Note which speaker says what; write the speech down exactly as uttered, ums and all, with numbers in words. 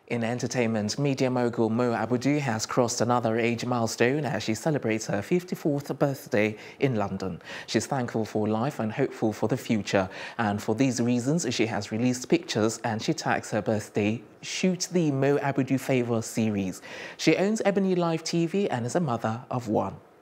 Speaker 1: In entertainment, media mogul Mo Abudu has crossed another age milestone as she celebrates her fifty-fourth birthday in London. She's thankful for life and hopeful for the future. And for these reasons, she has released pictures and she tags her birthday Shoot the Mo Abudu Favour series. She owns Ebony Live T V and is a mother of one.